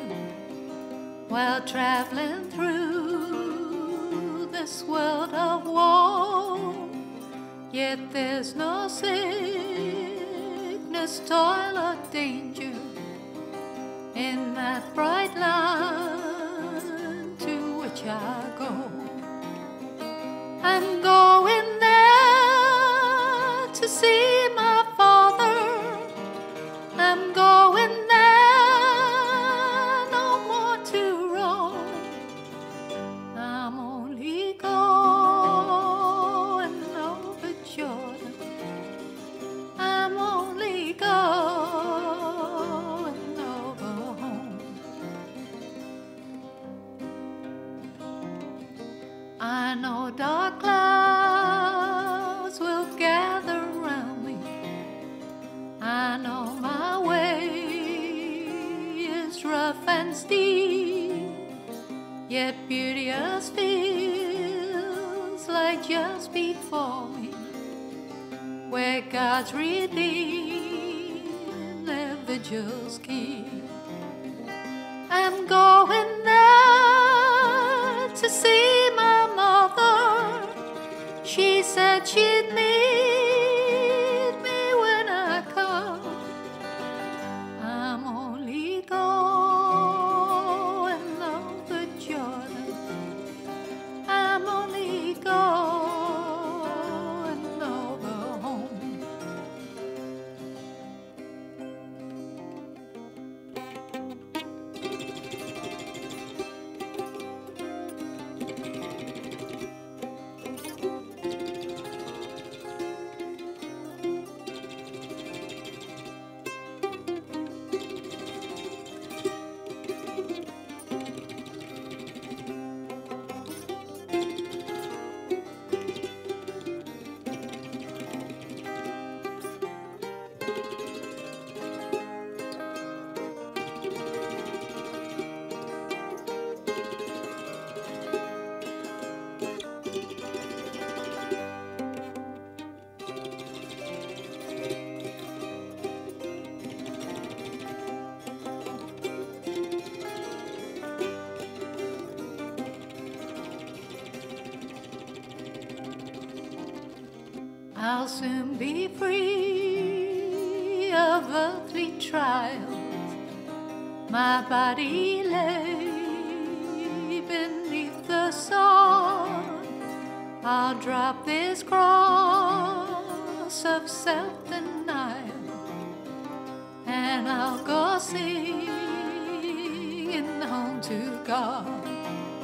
while traveling through this world of woe. Yet there's no sickness, toil, or danger in that bright land to which I go. I'm going there to see my Father. I'm going there no more to roam. I'm only going over Jordan. I'm only going over home. I know dark clouds will gather around me. I know my way is rough and steep, yet beauteous feels like just before me, where God's redeemed their vigils keep. I'm going there to see my mother. She said she'd meet me when I come. I'm only going over Jordan. I'm only going over home. I'll soon be free of earthly trials. My body lay beneath the sod. I'll drop this cross of self-denial, and I'll go singing home to God.